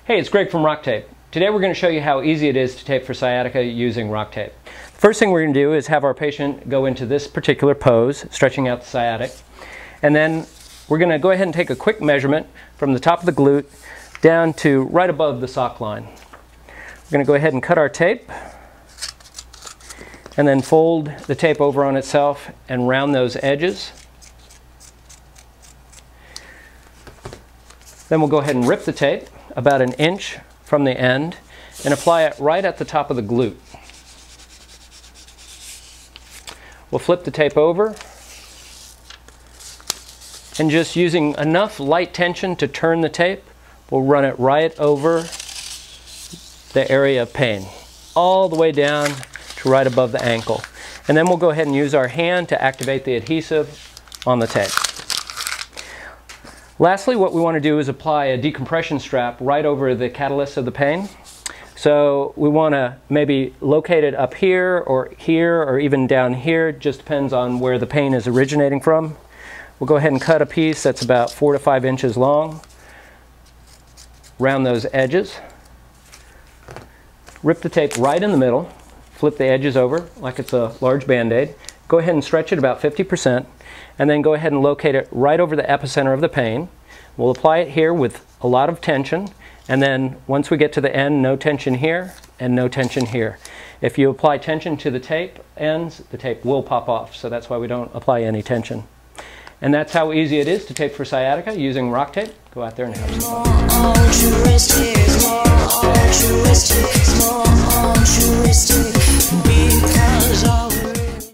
Hey, it's Greg from Rock Tape. Today we're going to show you how easy it is to tape for sciatica using Rock Tape. First thing we're going to do is have our patient go into this particular pose, stretching out the sciatic. And then we're going to go ahead and take a quick measurement from the top of the glute down to right above the sock line. We're going to go ahead and cut our tape and then fold the tape over on itself and round those edges. Then we'll go ahead and rip the tape about an inch from the end and apply it right at the top of the glute. We'll flip the tape over and just using enough light tension to turn the tape, we'll run it right over the area of pain, all the way down to right above the ankle. And then we'll go ahead and use our hand to activate the adhesive on the tape. Lastly, what we want to do is apply a decompression strap right over the catalyst of the pain. So we want to maybe locate it up here or even down here. It just depends on where the pain is originating from. We'll go ahead and cut a piece that's about 4 to 5 inches long. Round those edges. Rip the tape right in the middle. Flip the edges over like it's a large Band-Aid. Go ahead and stretch it about 50%. And then go ahead and locate it right over the epicenter of the pain. We'll apply it here with a lot of tension, and then once we get to the end, no tension here and no tension here. If you apply tension to the tape ends, the tape will pop off, so that's why we don't apply any tension. And that's how easy it is to tape for sciatica using Rock Tape. Go out there and have some fun.